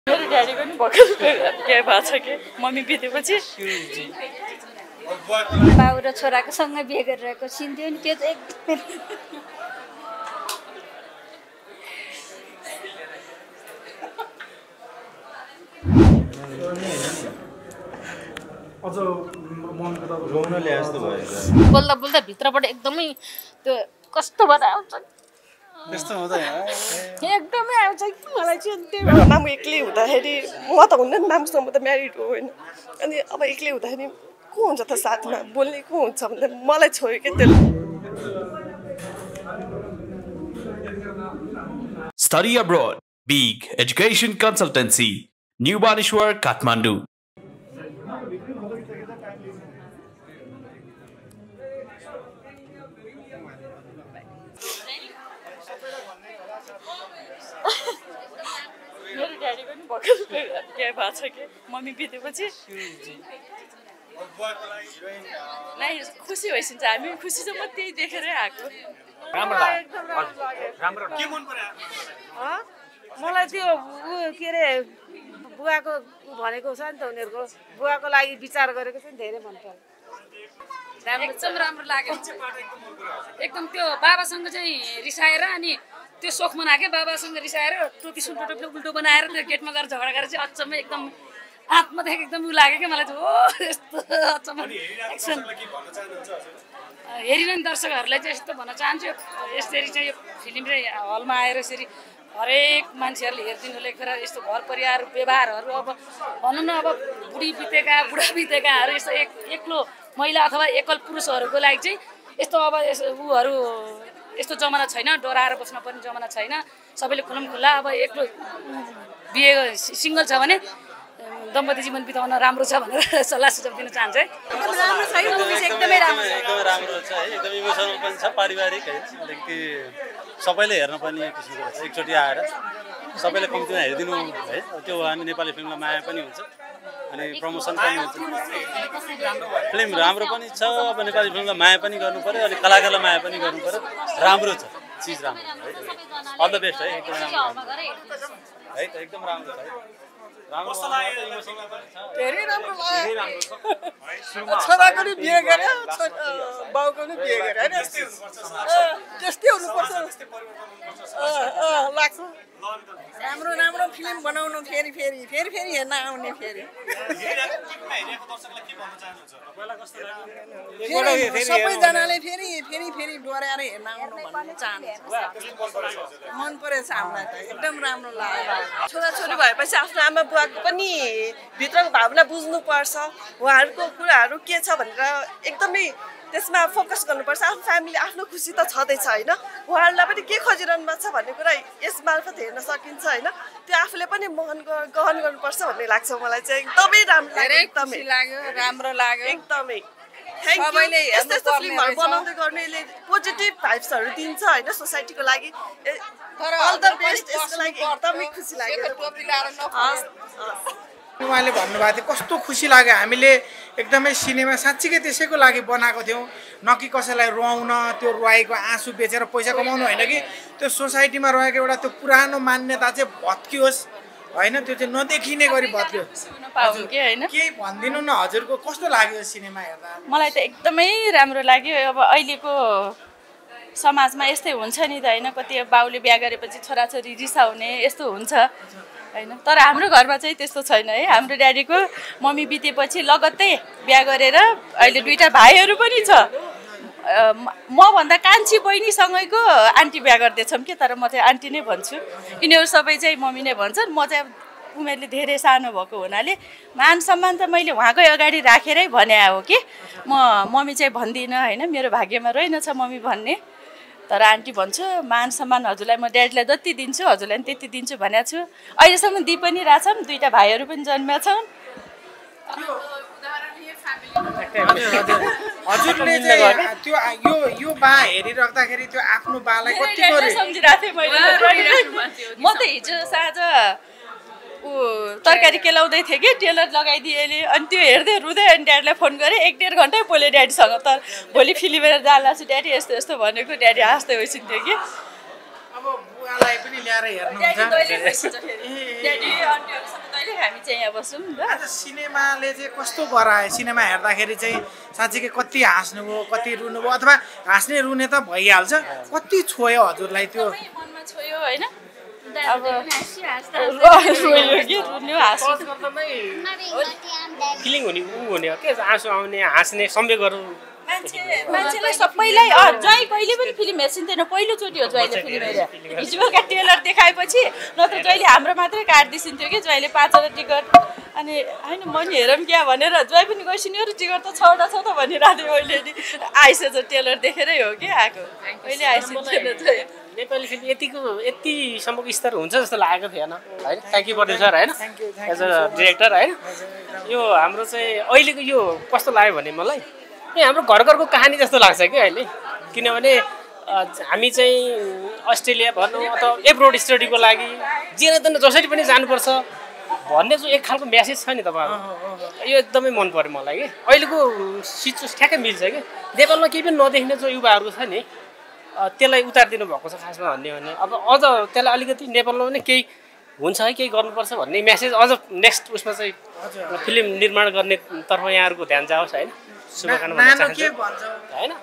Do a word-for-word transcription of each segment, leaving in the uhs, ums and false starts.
मेरो ड्याडीको नि भर्खर बिहे भएको छ कि मम्मी बितेपछि बाउ र छोराको सँगै बिहे गरिरहेको सिन थियो नि त्यो त एकदमै अझ मनको त रोउन ल्याए जस्तो भयो बोल्दा बोल्दा भित्रबाट एकदमै त्यो कस्तो भएर आउँछ त्यस्तो हुँदैन एकदमै आउँछ कि मलाई चाहिँ त्यो मामु एक्लै हुँदाखेरि म त हुन्न नि मामुसँग त म्यारिड हो होइन अनि अब एक्लै हुँदाखेरि को हुन्छ त साथमा बोल्ने को हुन्छ भन्दा मलाई छोयो कि त्यसले Study abroad, big education consultancy, New Baneshwar, Kathmandu. मेरो ड्याडीको नि भर्खर बिहे भएको छ कि मम्मी बितेपछि नै खुसी भइसिन्छ हामी खुसी चाहिँ म त्यही देखेरै आएको मलाई त्यो ऊ के अरे बुवाको भनेको छ नि त उनीहरूको बुवाको लागि विचार गरेको छ नि धेरै मनपर्छ एकदम राम्रो लाग्यो एकदम त्यो बाबासँग चाहिँ रिसाएर अनि त्यो सोख मनाके बाबासँग रिसाएर टोपी सुन्टो टोपी उल्टो बनाएर त्यो गेटमा गएर झगडा गरेर चाहिँ अचम्मै एकदम आत्मादेखि एकदम उ लाग्यो क्या मलाई चाहिँ ओ यस्तो अचम्म एक्सन हेरिरहने दर्शकहरूलाई चाहिँ यस्तो भन्न चाहन्छु यसरी चाहिँ यो फिल्म चाहिँ हलमा आएर यसरी हरेक मान्छेहरूले हेरिदिनु लेखेर यस्तो घर परिवार व्यवहारहरू अब भनौँ न अब बुढी बितेका बुढा बितेकाहरू यस्तो एक एक्लो महिला अथवा एकल पुरुषहरूको लागि चाहिँ यस्तो अब उहरू यस्तो जमाना छैन डराएर बस्न पर्ने जमाना छैन सबैले खुलम खुल्ला अब एक्लो बिहे सिङ्गल छ भने दम्पति जीवन बिताउन राम्रो छ भनेर सल्लाह सुझाव दिन चाहन्छु है राम्रो छ यो मुभी चाहिँ एकदमै राम्रो छ एकदमै राम्रो छ है एकदम इमोसनल पनि छ पारिवारिक है अलिकति सबैले हेर्न पनि किसिमको छ एकचोटि आएर सबैले कम्तीमा हेरिदिनु है त्यो हामी नेपाली फिल्ममा माया पनि हुन्छ अनि प्रमोसन पनि हुन्छ फिल्म राम्रो पनि छ अब नेपाली फिल्ममा माया पनि गर्नु पर्यो अनि कलाकारलाई माया पनि गर्नु पर्यो राम्रो छ चिज राम्रो है अल द बेस्ट है एकदम राम्रो है त एकदम राम्रो छ है धेरै राम्रो लाग्यो छोराको नि बिहे गरे बाउको नि बिहे गरे होइन त्यस्तै हुनुपर्छ लाग्छ राम्रो राम्रो फिल्म बनाउनु फेरि फेरि फेरि फेरि हेर्न आउने फेरि सबैजनाले फेरि फेरि फेरि डोर्याएर हेर्न आउनु भन्ने चाहन्छ मन परेछ हामीलाई त एकदम राम्रो लाग्यो छोराछोरी भएपछि आफ्नो आमा बुवाको पनि भित्रको भावना बुझ्नुपर्छ उहाँहरूको कुराहरू के छ भनेर एकदमै त्यसमा फोकस गर्नुपर्छ आफ्नो फ्यामिली आफ्नो खुसी त छँदैछ होइन उहाँहरूलाई पनि के खोजिरहनु भएको छ भन्ने कुरा यस मार्फत हेर्न सकिन्छ होइन त्यो आफूले पनि मन गहन गर्नुपर्छ भन्ने लाग्छ मलाई चाहिँ एकदमै राम्रो लाग्यो एकदमै लाग्यो राम्रो लाग्यो एकदमै थ्याङ्क यू यस्तो यस्तो फिल्महरू बनाउँदै गर्नेले पोजिटिभ भाइब्सहरू दिन्छ होइन सोसाइटीको लागि अल द बेस्ट यसको लागि एकदमै खुसी लाग्यो उहाँले भन्नुभएको थियो कस्तो खुसी लाग्यो हामीले एकदमै सिनेमा साँच्चीकै त्यसैको लागि बनाएको थियौँ न कि कसैलाई रुवाउन त्यो रुवाएको आँसु बेचेर पैसा कमाउनु होइन कि त्यो सोसाइटीमा रहेको एउटा त्यो पुरानो मान्यता चाहिँ भत्कियोस् होइन त्यो चाहिँ नदेखिने गरी भत्कियो केही भनिदिनु न हजुरको कस्तो लाग्यो सिनेमा हेर्दा मलाई त एकदमै राम्रो लाग्यो अब अहिलेको समाजमा यस्तै हुन्छ नि त होइन कति बाउले बिहा गरेपछि छोराछोरी रिसाउने यस्तो हुन्छ होइन तर हाम्रो घरमा चाहिँ त्यस्तो छैन है हाम्रो ड्याडीको मम्मी बितेपछि लगत्तै बिहा गरेर अहिले दुईवटा भाइहरू पनि छ मभन्दा कान्छी बहिनीसँगैको आन्टी बिहा गर्दैछौँ कि तर म चाहिँ आन्टी नै भन्छु यिनीहरू सबै चाहिँ मम्मी नै भन्छन् म चाहिँ उमेरले धेरै सानो भएको हुनाले मान सम्मान त मैले उहाँकै अगाडि राखेरै भने हो कि म मम्मी चाहिँ भन्दिनँ होइन मेरो भाग्यमा रहेनछ मम्मी भन्ने तर आन्टी भन्छु मान सम्मान हजुरलाई म ड्याडीलाई जति दिन्छु हजुरलाई पनि त्यति दिन्छु भनेको छु अहिलेसम्म दिइ पनि रहेछन् दुईवटा भाइहरू पनि जन्मेका छन् हजुरले चाहिँ त्यो यो यो बा हेरिराख्दाखेरि त्यो आफ्नो बालाई कतिको सम्झिरहेको थिएँ मैले म त हिजो साँझ ऊ तरकारी केलाउँदै थिएँ कि टेलर लगाइदिएले अनि त्यो हेर्दै रुँदै अनि ड्याडीलाई फोन गरेँ एक डेढ घन्टै बोलेँ ड्याडीसँग तर भोलि फिल्म हेरेर जाँदा छु ड्याडी यस्तो यस्तो भनेको ड्याडी हाँस्दै होइसिन्थ्यो कि अब बुवालाई पनि ल्याएर हेर्नुहुन्छ ड्याडी आन्टीहरूसँग कहिले हामी चाहिँ यहाँ बसौँ नि त। आज सिनेमाले चाहिँ कस्तो गरायो सिनेमा हेर्दाखेरि चाहिँ साँच्चीकै कति हाँस्नुभयो कति रुनुभयो अथवा हाँस्ने रुने त भइहाल्छ कति छोयो हजुरलाई त्यो मनमा छोयो होइन अब फिलिङ हुने ऊ हुने हो के आँसु आउने हाँस्ने सम्वेकहरू मान्छे मान्छेलाई सबैलाई ज्वाइँ कहिले पनि फिल्म हेर्छिन्थेन पहिलोचोटि हो ज्वाइँले फिल्म हेरे हिजो बेलुका टेलर देखाएपछि नत्र जहिले हाम्रो मात्रै काट दिसिन्थ्यो कि ज्वाइँले पाँचवटा टिकट अनि होइन म नि हेरौँ क्या भनेर ज्वाइँ पनि गइसिन्यो र टिकट त छवटा छ त भनिरहेको थियो अहिले नि आइसकेछ टेलर देखेरै हो कि आएको अहिले आइसकेन नेपाली फिल्म यतिको यतिसम्मको स्तर हुन्छ जस्तो लागेको थिएन होइन थ्याङ्क यू प्रड्युसर होइन एज अ डिरेक्टर होइन यो हाम्रो चाहिँ अहिलेको यो कस्तो लाग्यो भने मलाई यो हाम्रो घर घरको कहानी जस्तो लाग्छ कि अहिले किनभने हामी चाहिँ अस्ट्रेलिया भनौँ अथवा एब्रोड स्टडीको लागि जे न जसरी पनि जानुपर्छ भन्ने चाहिँ एक खालको म्यासेज छ नि तपाईँहरू यो एकदमै मन पर्यो मलाई कि अहिलेको सिचुएसन ठ्याक्कै मिल्छ कि नेपालमा केही पनि नदेख्ने जो युवाहरू छ नि त्यसलाई उतारिदिनु भएको छ खासमा भन्ने भने अब अझ त्यसलाई अलिकति नेपालमा पनि केही हुन्छ है केही गर्नुपर्छ भन्ने म्यासेज अझ नेक्स्ट उसमा चाहिँ फिल्म निर्माण गर्ने तर्फ यहाँहरूको ध्यान जाओस् होइन शुभकामना भन्न चाहन्छु होइन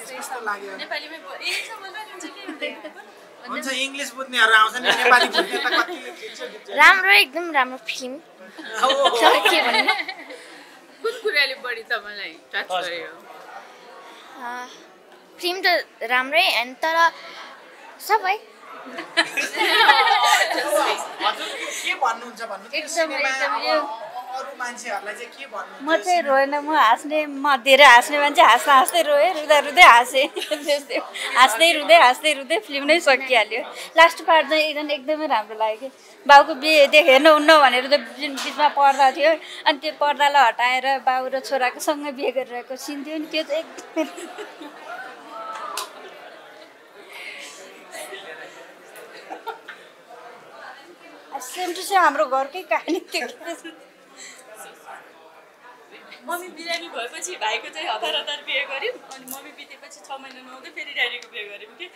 हुन्छ इङ्ग्लिस बुझ्नेहरू आउँछ नि नेपाली बुझ्ने त कति राम्रो एकदम राम्रो फिल्म के भन्नु कुन कुराले बढी तपाईँलाई टच गर्यो फिल्म त राम्रै अनि तर सबै के भन्नुहुन्छ भन्नु म चाहिँ रोएन म हाँस्ने म धेरै हाँस्ने मान्छे हाँस्दा हाँस्दै रोएँ रुँदा रुँदै हाँसेँ त्यस्तै हाँस्दै रुँदै हाँस्दै रुँदै फिल्म नै सकिहाल्यो लास्ट पार्ट चाहिँ एकदम एकदमै राम्रो लाग्यो कि बाउको बिहे देख हेर्नु हुन्न भनेर त जुन बिचमा पर्दा थियो अनि त्यो पर्दालाई हटाएर बाउ र छोराको सँगै बिहे गरिरहेको सिन थियो नि त्यो चाहिँ एकदमै सेम टु सेम हाम्रो घरकै कहानी थियो मम्मी बिरामी भएपछि भाइको चाहिँ हतार हतार बिहे गऱ्यौँ अनि मम्मी बितेपछि छ महिना नहुँदै फेरि ड्याडीको बिहे गऱ्यौँ कि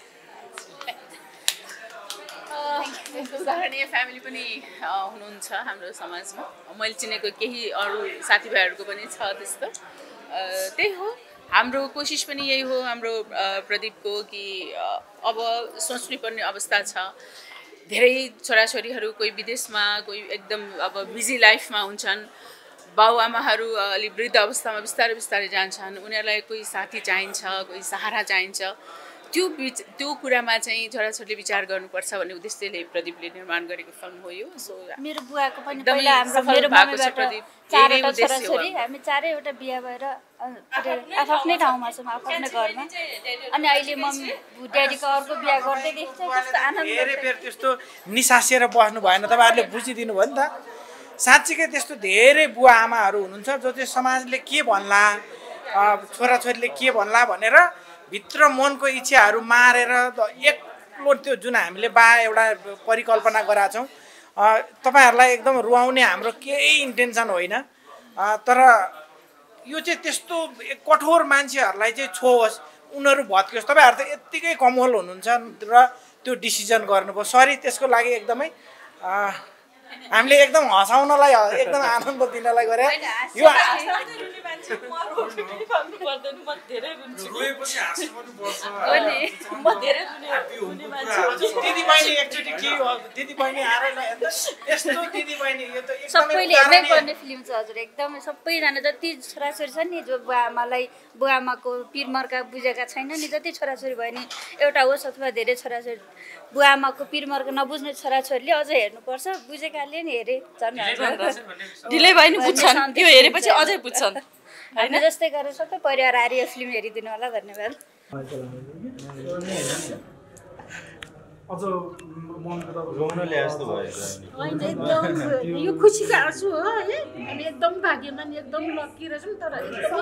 उदाहरणीय फ्यामिली पनि हुनुहुन्छ हाम्रो समाजमा मैले चिनेको केही अरू साथीभाइहरूको पनि छ त्यस्तो त्यही हो हाम्रो कोसिस पनि यही हो हाम्रो प्रदीपको कि अब सोच्नुपर्ने अवस्था छ धेरै छोराछोरीहरू कोही विदेशमा कोही एकदम अब बिजी लाइफमा हुन्छन् बाउआमाहरू अलिक वृद्ध अवस्थामा बिस्तारै बिस्तारै जान्छन् उनीहरूलाई कोही साथी चाहिन्छ कोही सहारा चाहिन्छ त्यो बिच त्यो कुरामा चाहिँ छोराछोरीले विचार गर्नुपर्छ भन्ने उद्देश्यले प्रदीपले निर्माण गरेको फिल्म हो यो सो मेरो बुवाको पनि पहिला हाम्रो मेरो मम्मीबाट चारवटा छोराछोरी हामी चारैवटा बिहा भएर आफ्नै ठाउँमा छौँ आफ्नै घरमा अनि अहिले मम्मी ड्याडीको अर्को बिहा गर्दै देख्छ कस्तो आनन्द धेरै बेर त्यस्तो निसासिएर बस्नु भएन तपाईँहरूले बुझिदिनु भयो नि त साँच्चीकै त्यस्तो धेरै बुवा आमाहरू हुनुहुन्छ जो चाहिँ समाजले के भन्ला छोराछोरीले के भन्ला भनेर भित्र मनको इच्छाहरू मारेर एक्लो त्यो जुन हामीले बा एउटा परिकल्पना गरेका छौँ तपाईँहरूलाई एकदम रुवाउने हाम्रो केही इन्टेन्सन होइन तर यो चाहिँ त्यस्तो कठोर मान्छेहरूलाई चाहिँ छोओस् उनीहरू भत्कियोस् तपाईँहरू त यत्तिकै कमल हुनुहुन्छ र त्यो डिसिजन गर्नुभयो सरी त्यसको लागि एकदमै हामीले एकदम हँसाउनलाई एकदम आनन्द दिनलाई गरे यो दिदीबहिनी एकचोटि के हो दिदीबहिनी आएर यस्तो दिदीबहिनी यो त सबैले हेर्नै पर्ने फिल्म छ हजुर एकदमै सबैजना जति छोराछोरी छन् नि जो बुवा आमालाई बुवा आमाको पिरमर्का बुझेका छैन नि जति छोराछोरी भयो नि एउटा होस् अथवा धेरै छोराछोरी बुवा आमाको पिरमर्का नबुझ्ने छोराछोरीले अझै हेर्नुपर्छ बुझेकाले नि हेरे झन् ढिलै भयो नि बुझ्छन् त्यो हेरेपछि अझै बुझ्छन् होइन जस्तै गरेर सबै परिवार आएर यो फिल्म हेरिदिनु होला धन्यवाद अझ मनको त रोउनले जस्तो भयो होइन एकदम यो खुसीको आँसु हो है अनि एकदम भाग्यमान एकदम लकी रहेछौँ तर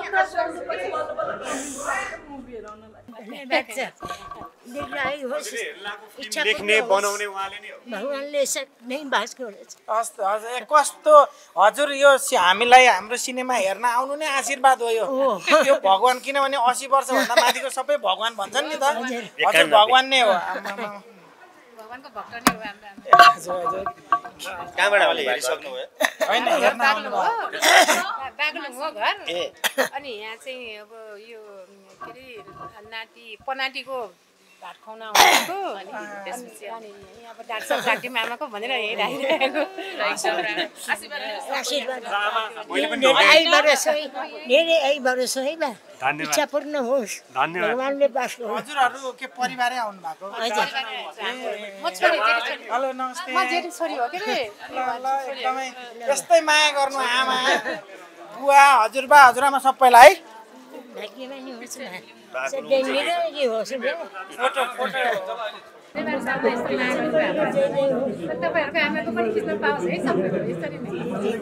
लेख्ने बनाउने उहाँले नै हो भगवानले नै बास गरेछ हस् हजुर कस्तो हजुर यो हामीलाई हाम्रो सिनेमा हेर्न आउनु नै आशीर्वाद हो यो यो भगवान किनभने अस्सी वर्षभन्दा माथिको सबै भगवान भन्छन् नि त हजुर भगवान नै हो भगवानको भक्त नै हो हाम्रो आमा। हजुर हजुर कहाँबाट अहिले हेरिसक्नुभयो? होइन हेर्न आउनु भयो। बागलुङ हो घर। अनि यहाँ चाहिँ अब यो के अरे नाति पनातिको भात खुवाउन आउनुभएको अनि त्यसपछि अनि अब डाक्टर डाक्टी मामाको भनेर हेरिरहेको आशीर्वाद आई बरस धेरै आई बरस है बा इच्छा पूर्ण होस् भगवानले बास गरोस्। हजुरहरू के परिवारै आउनु भएको? म छोरी जेठी छोरी हेलो नमस्ते। म जेठी छोरी हो के रे। ल ल एकदमै यस्तै माया गर्नु आमा बुवा हजुरबा हजुरआमा सबैलाई है। भाग्यमानी होस् न निरोगी होस् न। फोटो फोटो तपाईँहरूको आमाको पनि खिच्न पाओस् है सबैको यसरी नै।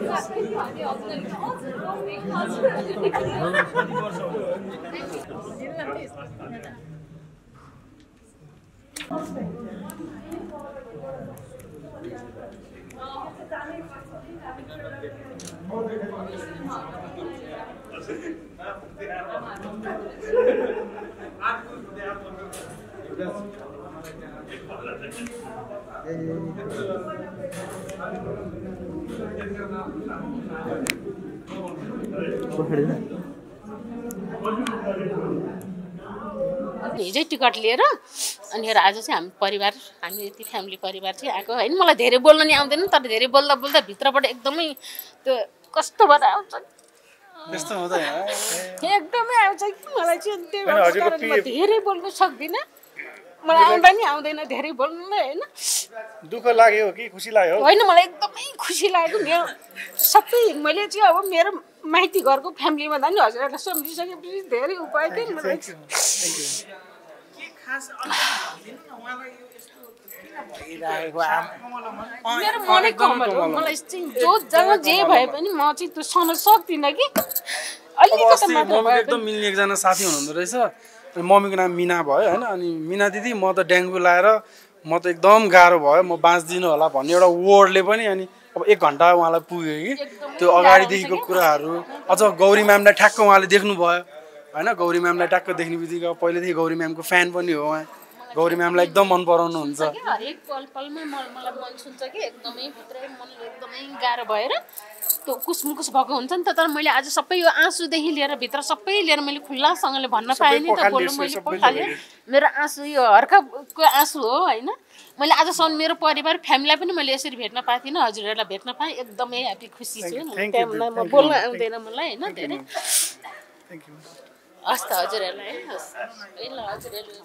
हिजै टिकट लिएर अनि आज चाहिँ हामी परिवार हामी यति फ्यामिली परिवार चाहिँ आएको होइन। मलाई धेरै बोल्न नि आउँदैन तर धेरै बोल्दा बोल्दा भित्रबाट एकदमै त्यो कस्तो भएर आउँछ त्यस्तो हुँदैन एकदमै आउँछ कि मलाई चाहिँ त्यो कारण म धेरै बोल्न सक्दिनँ। मलाई आउँदा नि आउँदैन धेरै बोल्नु होइन। दुःख लाग्यो कि खुसी लाग्यो? होइन मलाई एकदमै खुसी लाग्यो। मेरो सबै मैले चाहिँ अब मेरो माइती घरको फ्यामिलीमा त नि हजुरहरूलाई सम्झिसकेपछि धेरै उपाय थियो मलाई। मेरो मनै कमल हो। मलाई चाहिँ जो जहाँ जे भए पनि म चाहिँ त्यो सहन सक्दिनँ कि अलिकति मम्मीको एकदम मिल्ने एकजना साथी हुनुहुँदो रहेछ। अनि मम्मीको नाम मिना भयो होइन। अनि मिना दिदी म त डेङ्गु लाएर म त एकदम गाह्रो भयो म बाँच्दिनँ होला भन्ने एउटा वर्डले पनि अनि अब एक घन्टा उहाँलाई पुग्यो कि त्यो अगाडिदेखिको कुराहरू अझ गौरी म्यामलाई ठ्याक्क उहाँले देख्नुभयो होइन। गौरी म्यामलाई ट्याक्क देख्ने बित्तिकै पहिलेदेखि गौरी म्यामको फ्यान पनि हो उहाँ। गौरी म्यामलाई एकदम मन पराउनुहुन्छ। हरेक पल पलमा मलाई मन छुन्छ कि एकदमै भित्रै मन एकदमै गाह्रो भएर त्यो कुसमुकुस भएको हुन्छ नि त। तर मैले आज सबै यो आँसुदेखि लिएर भित्र सबै लिएर मैले खुल्लासँगले भन्न पाएँ नि त। बोल्नु मैले पोखालेँ मेरो आँसु यो हर्काको आँसु हो होइन। मैले आजसम्म मेरो परिवार फ्यामिलीलाई पनि मैले यसरी भेट्न पाएको थिइनँ। हजुरहरूलाई भेट्न पाएँ एकदमै ह्याप्पी खुसी छु। म बोल्न आउँदैन मलाई होइन धेरै। हस् त हजुरहरूलाई है हस् ल हजुरहरू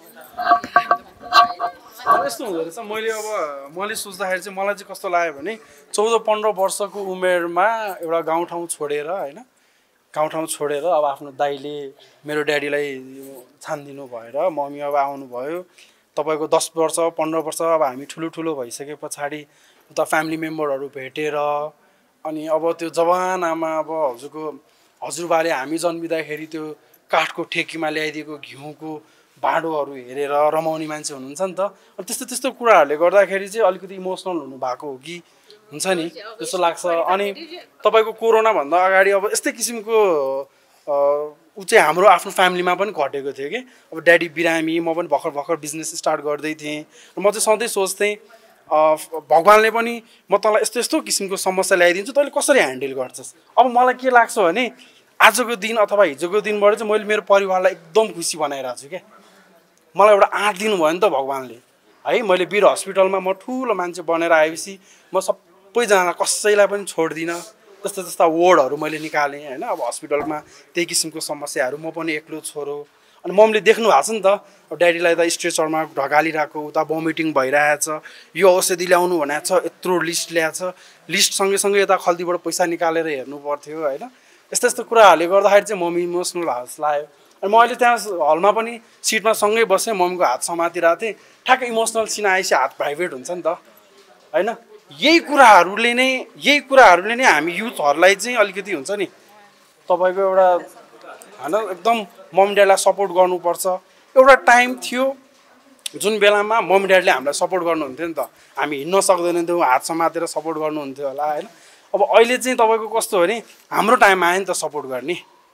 यस्तो हुँदो रहेछ। मैले अब मैले सोच्दाखेरि चाहिँ मलाई चाहिँ कस्तो लाग्यो भने चौध पन्ध्र वर्षको उमेरमा एउटा गाउँठाउँ छोडेर होइन गाउँठाउँ छोडेर अब आफ्नो दाइले मेरो ड्याडीलाई छानिदिनु भएर मम्मी अब आउनुभयो। तपाईँको दस वर्ष पन्ध्र वर्ष अब हामी ठुलो ठुलो भइसके पछाडि उता फ्यामिली मेम्बरहरू भेटेर अनि अब त्यो जवानामा अब हजुरको हजुरबाले हामी जन्मिँदाखेरि त्यो काठको ठेकीमा ल्याइदिएको घिउको बाँडोहरू हेरेर रमाउने मान्छे हुनुहुन्छ नि त। अनि त्यस्तो त्यस्तो कुराहरूले गर्दाखेरि चाहिँ अलिकति इमोसनल हुनुभएको हो कि हुन्छ नि जस्तो लाग्छ। अनि तपाईँको कोरोनाभन्दा अगाडि अब यस्तै किसिमको ऊ चाहिँ हाम्रो आफ्नो फ्यामिलीमा पनि घटेको थियो कि अब ड्याडी बिरामी म पनि भर्खर भर्खर बिजनेस स्टार्ट गर्दै थिएँ। म चाहिँ सधैँ सोच्थेँ भगवान्ले पनि म तँलाई यस्तो यस्तो किसिमको समस्या ल्याइदिन्छु तैँले कसरी ह्यान्डल गर्छस्। अब मलाई के लाग्छ भने आजको दिन अथवा हिजोको दिनबाट चाहिँ मैले मेरो परिवारलाई एकदम खुसी बनाइरहेको छु क्या। मलाई एउटा आँट दिनुभयो नि त भगवान्ले है। मैले वीर हस्पिटलमा म ठुलो मान्छे बनेर आएपछि म सबैजना कसैलाई पनि छोड्दिनँ। त्यस्ता त्यस्ता वर्डहरू मैले निकालेँ होइन। अब हस्पिटलमा त्यही किसिमको समस्याहरू म पनि एक्लो छोरो अनि मम्मीले देख्नु भएको छ नि त। अब ड्याडीलाई त स्ट्रेचरमा ढगालिरहेको उता भोमिटिङ भइरहेछ यो औषधि ल्याउनु भनेको छ यत्रो लिस्ट ल्याएको छ लिस्ट सँगैसँगै यता खल्तीबाट पैसा निकालेर हेर्नु पर्थ्यो होइन। यस्तो यस्तो कुराहरूले गर्दाखेरि चाहिँ मम्मी इमोसनल हाउस लाग्यो। अनि म अहिले त्यहाँ हलमा पनि सिटमा सँगै बसेँ मम्मीको हात समातिरहेको थिएँ ठ्याक्कै इमोसनल सिन आएपछि हात भाइब्रेट हुन्छ नि त होइन। यही कुराहरूले नै यही कुराहरूले नै हामी युथहरूलाई चाहिँ अलिकति हुन्छ नि तपाईँको एउटा होइन एकदम मम्मी ड्याडीलाई सपोर्ट गर्नुपर्छ। एउटा टाइम थियो जुन बेलामा मम्मी ड्याडीले हामीलाई सपोर्ट गर्नुहुन्थ्यो नि त। हामी हिँड्न सक्दैन थियौँ हात समातेर सपोर्ट गर्नुहुन्थ्यो होला होइन। अब अहिले चाहिँ तपाईँको कस्तो हो भने हाम्रो टाइम आयो नि त सपोर्ट गर्ने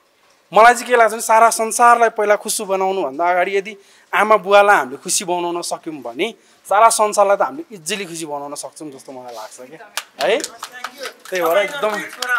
मलाई चाहिँ के लाग्छ भने सारा संसारलाई पहिला खुसी बनाउनुभन्दा अगाडि यदि आमा बुवालाई हामीले खुसी बनाउन सक्यौँ भने सारा संसारलाई त हामीले इजिली खुसी बनाउन सक्छौँ जस्तो मलाई लाग्छ क्या है। त्यही भएर एकदम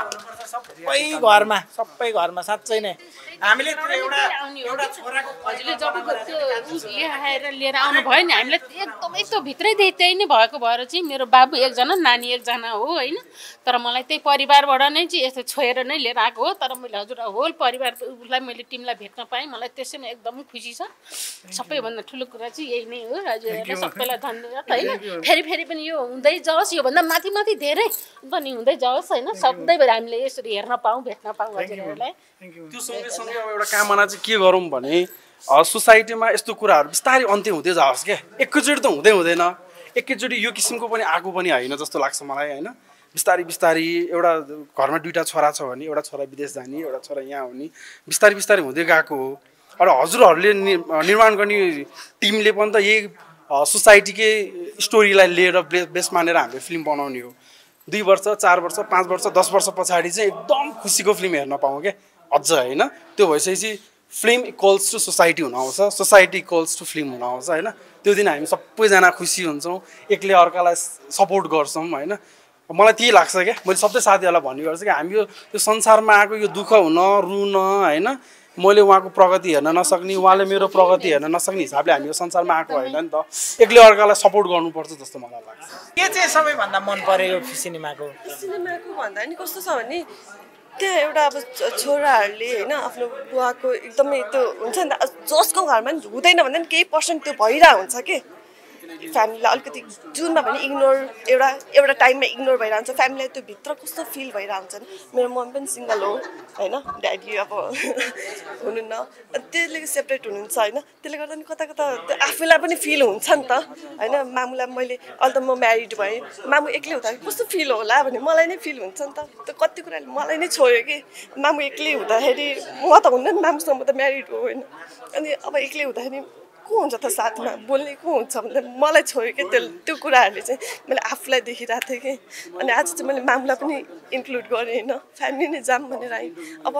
सबै घरमा सबै घरमा साँच्चै नै हामीले एउटा एउटा छोराको हजुरले जब त्यो ल्याएर लिएर आउनु भयो नि हामीलाई एकदमै त्यो भित्रैदेखि त्यही नै भएको भएर चाहिँ मेरो बाबु एकजना नानी एकजना हो होइन। तर मलाई त्यही परिवारबाट नै चाहिँ यस्तो छोएर नै लिएर आएको हो। तर मैले हजुर होल परिवार उसलाई मैले टिमलाई भेट्न पाएँ मलाई त्यसैमा एकदमै खुसी छ। सबैभन्दा ठुलो कुरा चाहिँ यही नै हो हजुरहरूलाई सबैलाई धन्यवाद होइन। फेरि फेरि पनि यो हुँदै जाओस् योभन्दा माथि माथि धेरै पनि हुँदै जाओस् होइन। सधैँभरि हामीले यसरी हेर्न पाऊँ भेट्न पाऊँ हजुरहरूलाई। त्यो सँगैसँगै अब एउटा कामना चाहिँ के गरौँ भने सोसाइटीमा यस्तो कुराहरू बिस्तारै अन्त्य हुँदै जाओस् क्या। एकैचोटि त हुँदै हुँदैन एकैचोटि यो किसिमको पनि आएको पनि होइन जस्तो लाग्छ मलाई होइन। बिस्तारै बिस्तारै एउटा घरमा दुईवटा छोरा छ भने एउटा छोरा विदेश जाने एउटा छोरा यहाँ हुने बिस्तारै बिस्तारै हुँदै गएको हो। र हजुरहरूले निर्माण गर्ने टिमले पनि त यही सोसाइटीकै स्टोरीलाई लिएर बेस मानेर हामीले फिल्म बनाउने हो। दुई वर्ष चार वर्ष पाँच वर्ष दस वर्ष पछाडि चाहिँ एकदम खुसीको फिल्म हेर्न पाऊँ क्या अझ होइन। त्यो भइसकेपछि फिल्म इक्वल्स टु सोसाइटी हुन आउँछ सोसाइटी इक्वल्स टु फिल्म हुन आउँछ होइन। त्यो दिन हामी सबैजना खुसी हुन्छौँ एकले अर्कालाई सपोर्ट गर्छौँ होइन। मलाई त्यही लाग्छ क्या मैले सबै साथीहरूलाई भन्ने गर्छु कि हामी यो यो संसारमा आएको यो दुःख हुन रुन होइन मैले उहाँको प्रगति हेर्न नसक्ने उहाँले मेरो प्रगति हेर्न नसक्ने हिसाबले हामी यो संसारमा आएको होइन नि त। एकले अर्कालाई सपोर्ट गर्नुपर्छ जस्तो मलाई लाग्छ। के चाहिँ सबैभन्दा मन पर्यो यो सिनेमाको सिनेमाको भन्दा नि कस्तो छ भने त्यो एउटा अब छोराहरूले होइन आफ्नो बुवाको एकदमै त्यो हुन्छ नि त जसको घरमा नि हुँदैन भन्दा नि केही पर्सेन्ट त्यो भइरहेको हुन्छ कि फ्यामिलीलाई अलिकति जुनमा पनि इग्नोर एउटा एउटा टाइममा इग्नोर भइरहन्छ फ्यामिलीलाई त्यो भित्र कस्तो फिल भइरहेको हुन्छ नि। मेरो मम्मी पनि सिङ्गल हो होइन ड्याडी अब हुनुहुन्न त्यसले सेपरेट हुनुहुन्छ होइन। त्यसले गर्दा नि कता कता त्यो आफूलाई पनि फिल हुन्छ नि त होइन। मामुलाई मैले अहिले त म म्यारिड भएँ मामु एक्लै हुँदाखेरि कस्तो फिल होला भने मलाई नै फिल हुन्छ नि त। त्यो कति कुराले मलाई नै छोयो कि मामु एक्लै हुँदाखेरि म त हुन्न नि मामुसँग म त म्यारिड हो होइन। अनि अब एक्लै हुँदाखेरि को हुन्छ त साथमा बोल्ने को हुन्छ भने मलाई छोयो कि त्यो त्यो कुराहरूले चाहिँ मैले आफूलाई देखिरहेको थिएँ कि। अनि आज चाहिँ मैले मामुलाई पनि इन्क्लुड गरेँ होइन फ्यामिली नै जाऊँ भनेर आएँ। अब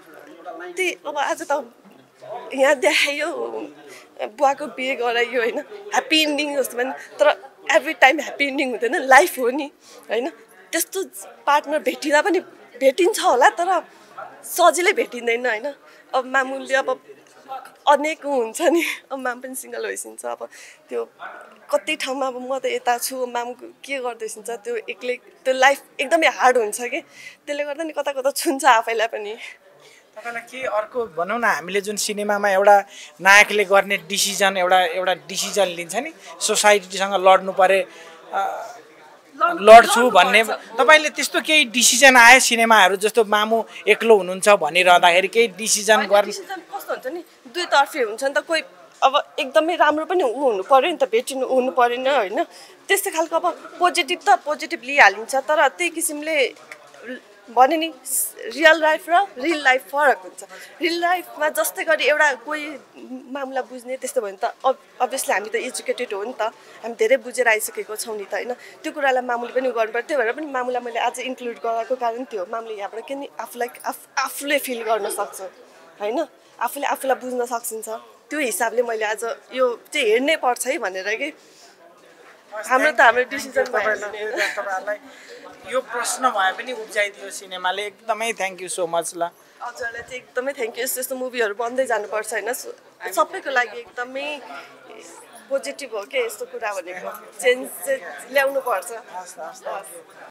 त्यही अब आज त यहाँ देखाइयो बुवाको बिहे गराइयो होइन ह्याप्पी इन्डिङ जस्तो पनि तर एभ्री टाइम ह्याप्पी इन्डिङ हुँदैन लाइफ हो नि होइन। त्यस्तो पार्टनर भेटिँदा पनि भेटिन्छ होला तर सजिलै भेटिँदैन होइन। अब मामुले अब अनेक हुन्छ नि अब माम पनि सिङ्गल भइसकिन्छ अब त्यो कति ठाउँमा अब म त यता छु माम के गर्दैछ त्यो एक्लै त्यो लाइफ एकदमै हार्ड हुन्छ कि त्यसले गर्दा नि कता कता छुन्छ आफैलाई पनि। तपाईँलाई के अर्को भनौँ न हामीले जुन सिनेमामा एउटा नायकले गर्ने डिसिजन एउटा एउटा डिसिजन लिन्छ नि सोसाइटीसँग लड्नु परे लड्छु भन्ने तपाईँले त्यस्तो केही डिसिजन आयो सिनेमाहरू जस्तो मामु एक्लो हुनुहुन्छ भनिरहँदाखेरि केही डिसिजन गर्ने कस्तो हुन्छ नि दुईतर्फे हुन्छ नि त। कोही अब एकदमै राम्रो पनि ऊ हुनु पऱ्यो नि त भेटिनु हुनु परेन होइन। त्यस्तै खालको अब पोजिटिभ त पोजिटिभ लिइहालिन्छ तर त्यही किसिमले भने नि रियल लाइफ र रियल लाइफ फरक हुन्छ। रियल लाइफमा जस्तै गरी एउटा कोही मामला बुझ्ने त्यस्तो भयो नि त अभियसली हामी त एजुकेटेड हो नि त हामी धेरै बुझेर आइसकेको छौँ नि त होइन। त्यो कुरालाई मामुले पनि गर्नु पर्यो त्यही भएर पनि मामुलाई मैले आज इन्क्लुड गराएको कारण त्यो मामुले यहाँबाट के नि आफूलाई आफ आफूले फिल गर्न सक्छ होइन आफूले आफूलाई बुझ्न सकिन्छ त्यो हिसाबले मैले आज यो चाहिँ हेर्नै पर्छ है भनेर कि हाम्रो त हाम्रो डिसिजन तपाईँहरूलाई यो प्रश्न भए पनि उब्जाइदियो सिनेमाले एकदमै थ्याङ्क यू सो मच ल। हजुरलाई चाहिँ एकदमै थ्याङ्क यू। यस्तो यस्तो मुभीहरू बन्दै जानुपर्छ होइन सबैको लागि एकदमै पोजिटिभ हो कि यस्तो कुरा भनेको चेन्ज चाहिँ ल्याउनु पर्छ।